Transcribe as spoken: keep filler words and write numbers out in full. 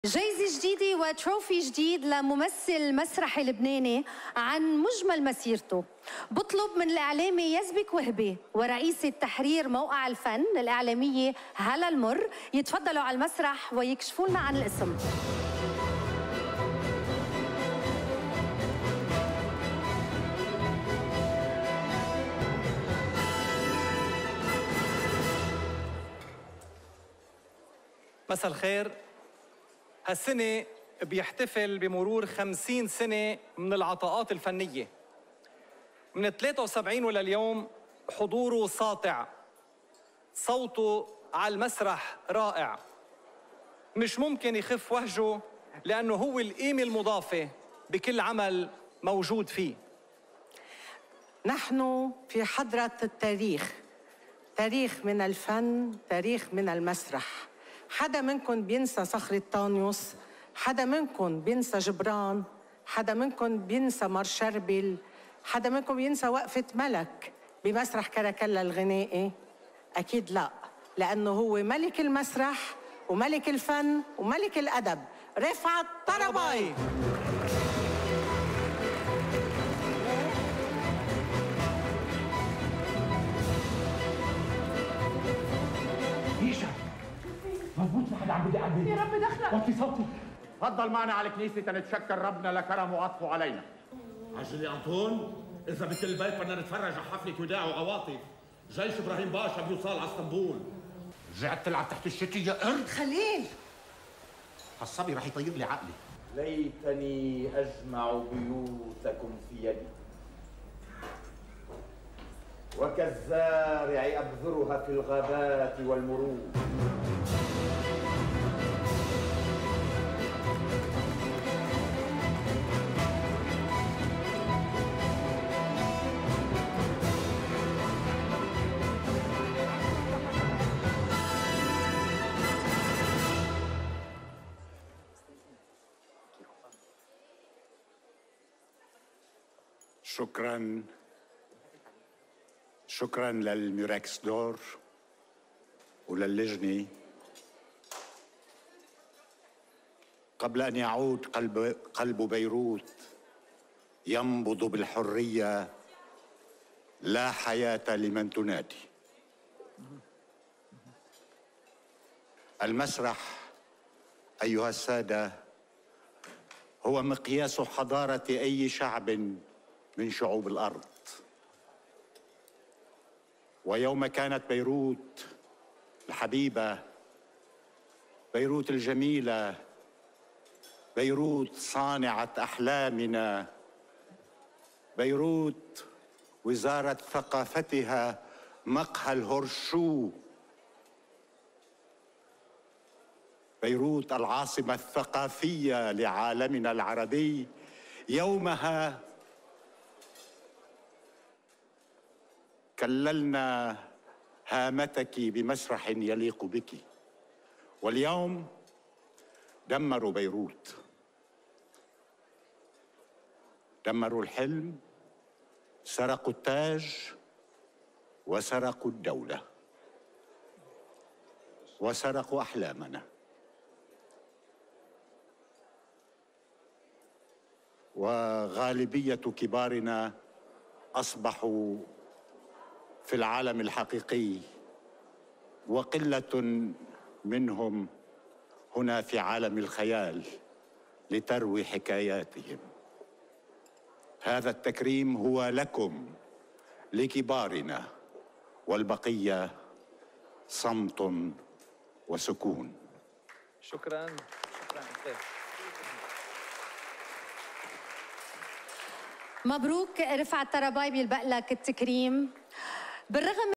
جايزة جديدة وتروفي جديد لممثل مسرحي لبناني عن مجمل مسيرته. بطلب من الإعلامي يزبك وهبي ورئيسة تحرير موقع الفن الإعلامية هلا المر يتفضلوا على المسرح ويكشفوا لنا عن الاسم. مساء الخير. هالسنة بيحتفل بمرور خمسين سنة من العطاءات الفنية. من ثلاثة وسبعين ولليوم حضوره ساطع، صوته على المسرح رائع، مش ممكن يخف وهجه لأنه هو القيمة المضافة بكل عمل موجود فيه. نحن في حضرة التاريخ، تاريخ من الفن، تاريخ من المسرح. حدا منكم بينسى صخرة طانيوس، حدا منكم بينسى جبران، حدا منكم بينسى مار شربل، حدا منكم بينسى وقفة ملك بمسرح كراكلا الغنائي؟ أكيد لا، لأنه هو ملك المسرح وملك الفن وملك الأدب، رفعت طرباي. مظبوط، ما حدا عم بدي قلبي. يا رب دخلك. وطي صوتي. تفضل معنا على الكنيسة تنتشكر ربنا لكرمه وعطفه علينا. عجل يا أنطون، إذا بكل بيت بدنا نتفرج على حفلة وداع وعواطف. جيش إبراهيم باشا بيوصل على اسطنبول. رجعت تلعب تحت الشتي يا قرد. خليل، هالصبي رح يطير لي عقلي. ليتني أجمع بيوتكم في يدي وكالزارع أبذرها في الغابات والمروج. شكراً شكراً للميراكس دور وللجنة. قبل أن يعود قلب قلب بيروت ينبض بالحرية، لا حياة لمن تنادي. المسرح أيها السادة هو مقياس حضارة أي شعب من شعوب الأرض. ويوم كانت بيروت الحبيبة، بيروت الجميلة، بيروت صانعة أحلامنا، بيروت وزارة ثقافتها مقهى الهرشو، بيروت العاصمة الثقافية لعالمنا العربي، يومها كللنا هامتك بمسرح يليق بك. واليوم دمروا بيروت، دمروا الحلم، سرقوا التاج وسرقوا الدولة وسرقوا أحلامنا. وغالبية كبارنا أصبحوا في العالم الحقيقي، وقلة منهم هنا في عالم الخيال لتروي حكاياتهم. هذا التكريم هو لكم لكبارنا، والبقية صمت وسكون. شكراً. شكراً. مبروك رفعت طرباي، بيلبق لك التكريم. بالرغم